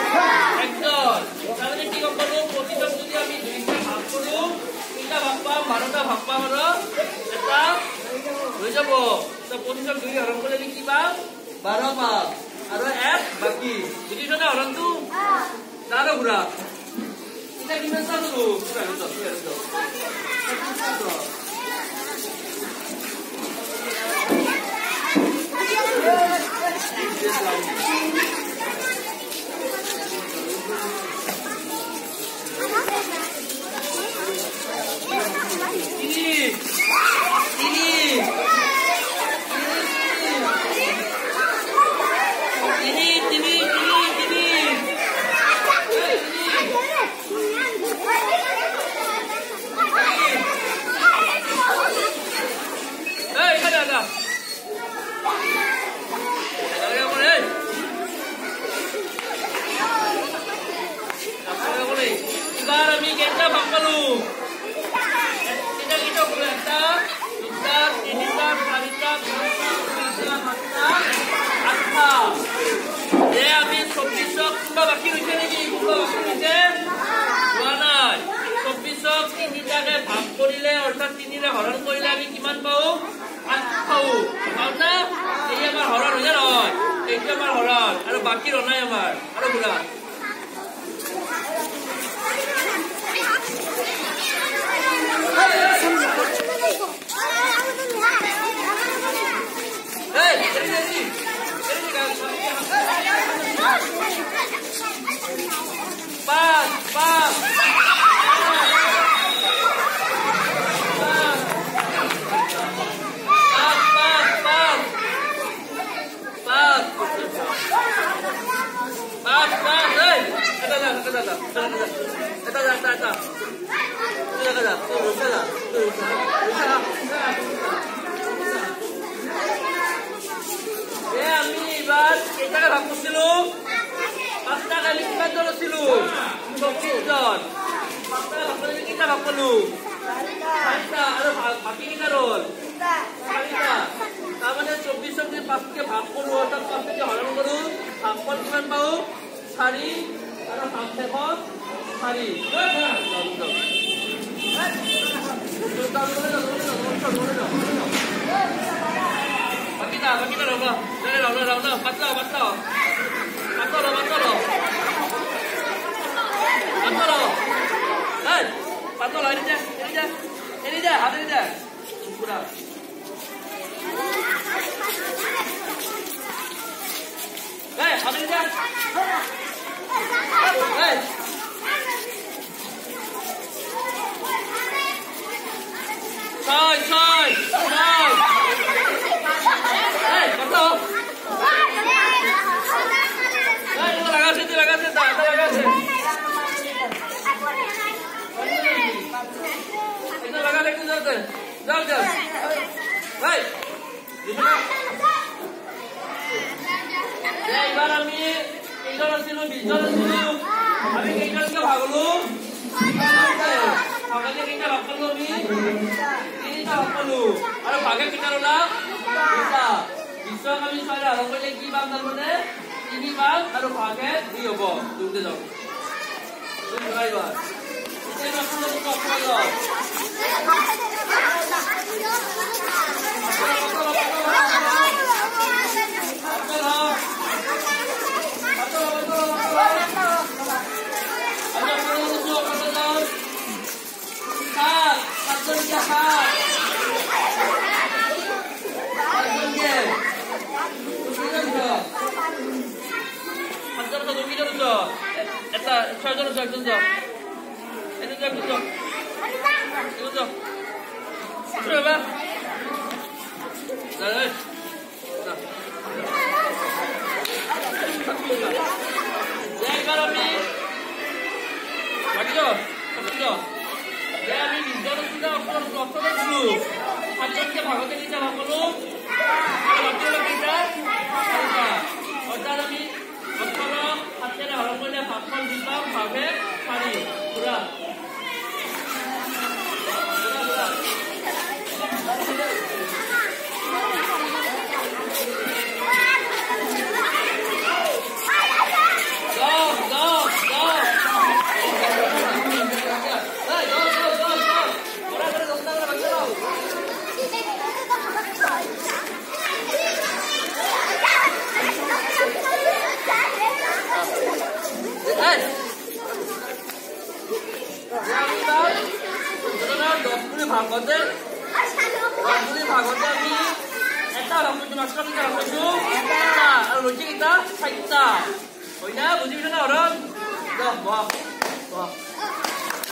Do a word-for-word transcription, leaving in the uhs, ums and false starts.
একজন তাহলে কি করব প্রতিজন যদি আমি দুইটা ভাগ করব তিনটা ভাগ পাম বারোটা ভাগ পাম আর এটা হয়ে যাব তো প্রতিজন দুই হরণ করলে কি পাম বারো পাম আর এক বাকি বুঝিছ না হরণটো তারও ঘুরা এটা কিমান চালু পুরা হতো পুরা হতো অর্থাৎ তিনিরে হরণ কৰিলে আমি কিমান পাও আঠ পাও পাওনা এই আমাৰ হৰণ হৈ যায় এইটো আমাৰ হৰণ আৰু বাকি ৰনাই আমাৰ আৰু গুৰা এই এৰি এৰি এৰি গা পাঁচ পাঁচ আমি এবার কেইটাকে ভাগ করছিলো পাঁচটা খালি কিমান জন আছিল চব্বিশ জন পাঁচটা ভাগ করলে কেইটা ভাগ করলো চাৰিটা আৰু বাকি কেইটা রল চাৰিটা তাৰমানে চব্বিশ যদি পাঁচকে ভাগ কৰো অৰ্থাৎ পাঁচকে হৰণ কৰো ভাগফল কিমান পাও চাৰি আৰু ভাগশেষত চাৰি বাকিটা বাকিটা ৰ'ব ৰ'ব ৰ'ব ৰ'ব পাঁচটা পাঁচটা পাঁচটা ৰ'ব পাঁচটা ৰ'ব পাঁচটা ৰ'ব এই পাঁচটা ৰ'ব এৰি যা এৰি যা এৰি যা হাত এৰি যা পুৰা এই হাত এৰি যা এই ছয় ছয় ছয় এই কত এই তো লাগাছে তো লাগাছে দাদা লাগাছে এটা লাগা দেখতে যাও যাও যাও এই এইবার আমি এইজন ছিল বিশ জন ছিল আমি এইজনকে ভাগলো ভাগালে কেইটা ভাগ করলো আমি তিনটা ভাগ করলো আর ভাগে কেইটা রলা দুটা বিশ্বক আমি ছয় হরণ করলে কি পাম তার মানে তিনি পাম আর ভাগে দুই হব দুইতে যাও দুই ভাগাইবা এই মাত্র কত হলো এটা ছয়জন একজন যাও এটা একজন যাও একজন যাও শুরু বা দাদা এইবার আমি বাকি যাও যাও আমি বিজন অক্ষর ছিল সাতজনকে ভাগতে নিতে ভাগ করলো বাকি হলো কেইটা চারিটা অর্থাৎ আমি অক্ষর সাতজনে হরণ করলে ভাগফল দিলাম ভাগে চারি পুরা পুরা ভাগতে আপুনি ভাগতে আমি এটা ভাগ কৰিছোঁ মাছখন এটা ভাগ কৰিছোঁ এটা আৰু ৰচি কেইটা চাৰিটা হয় না বুজি পাইছা না হৰণ বহ বহ